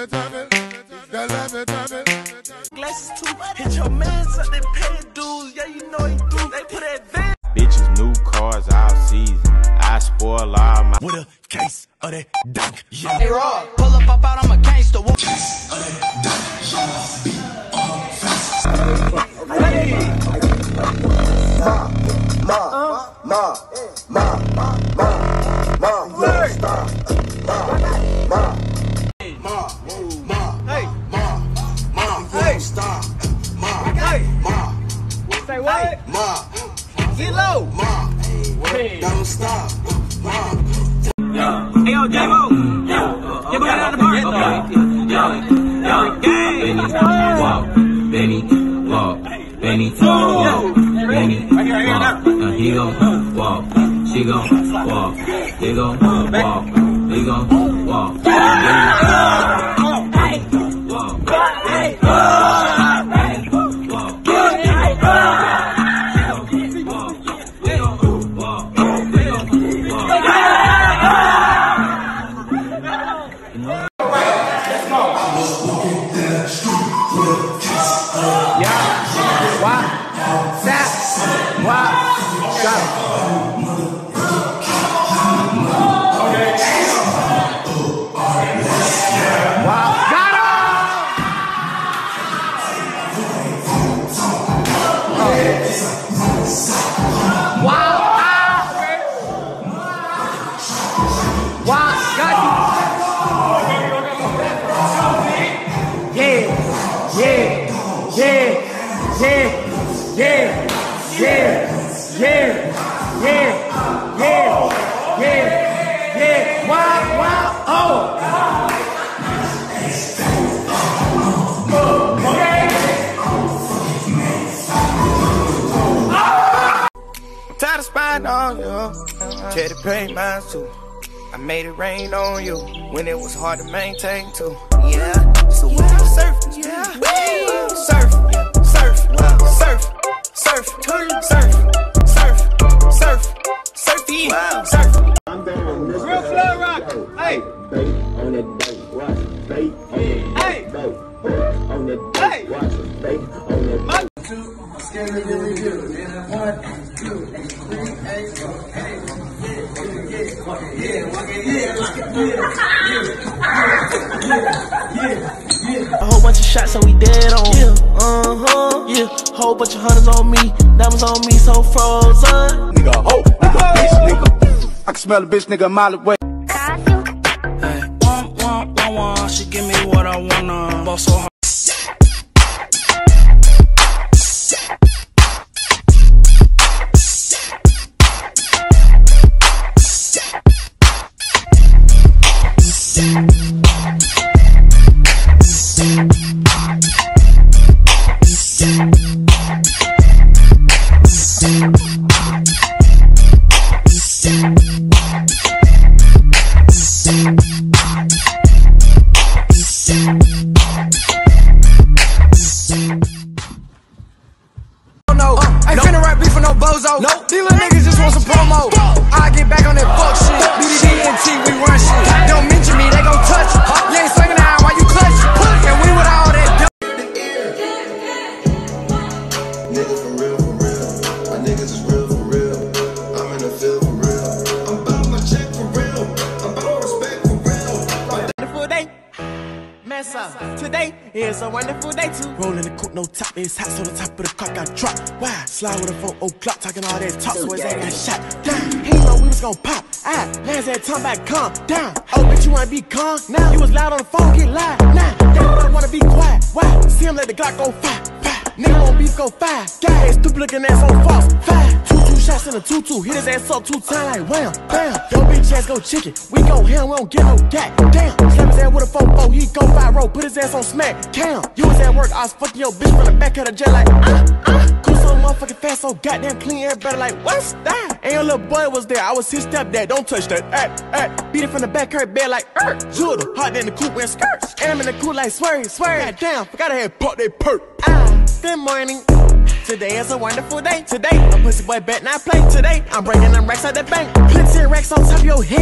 Glasses too, hit your mans up, they pay dues, yeah, you know he do, they put that van. Bitches, new cars, all season. I spoil all my. With a case of that dunk, yeah. Hey, Rob, pull up, pop out, I'm a gangster. Say what? Get low. Don't stop. Hey, yo, J-Bo. J-Bo, get out of the park. Walk, Benny, walk, Benny, walk, Benny, walk. Now he gon' walk, she gon' walk, they gon' walk, we gon' walk. Tired of spying on you, try to pay mine too. I made it rain on you when it was hard to maintain too. Yeah, so when I'm surfing, yeah, surf, surf, surf, surf, surf, surf, surf, surf, surf. Real flood rock, hey, on that boat, watch, bait on that boat, on that boat, watch, bait on that boat. A whole bunch of shots, so we dead on. Yeah, whole bunch of hunters on me, diamonds on me, so frozen. Nigga, ho, nigga, bitch, nigga. I can smell a bitch, nigga, a mile away. Hey, she give me what I wanna. Ball so hard. Nope. These little niggas just want some promo. I get back on that fuck shit. BDT, we run shit. Don't mention me, they gon' touch it. You ain't swinging the iron while you clutch it. And we with all that dumb. Nigga for real, my niggas is real for real. I'm in the field for real. I'm about my check for real. I'm about respect for real. Wonderful day. Massa. Today is a wonderful day too. Rolling the coupe, no top, it's hot, so the top of the car got dropped. Why? Slide with a 4 o'clock, talking all that talk, so his ass got shot down. He know we was gon' pop. Man's that tongue back, calm down. Oh, bitch, you wanna be calm? Now you was loud on the phone, get loud. Nah, they wanna be quiet. Why? See him let the Glock go fire. Nigga won't beef go fire. Guy, stupid looking ass on false. Fire. 2 shots in a 2-2. Hit his ass up 2 times like wham, bam. Yo, bitch ass go chicken. We go ham, we don't get no gat. Damn. Slap his ass with a 4-4. He go 5-roll. Put his ass on smack. Damn. You was at work. I was fucking your bitch from the back of the jet like Cool so motherfucking fast, so goddamn clean. Everybody like, what's that? And your little boy was there. I was his stepdad. Don't touch that. Beat it from the back, her bed like Judah. Hot in the coupe wearing skirts. And I'm in the coupe like swear. Goddamn. Forgot I had pop that perk. Good morning. Today is a wonderful day. Today, a pussy boy bet not play. Today, I'm bringing them racks out the bank. Plenty of racks on top of your head.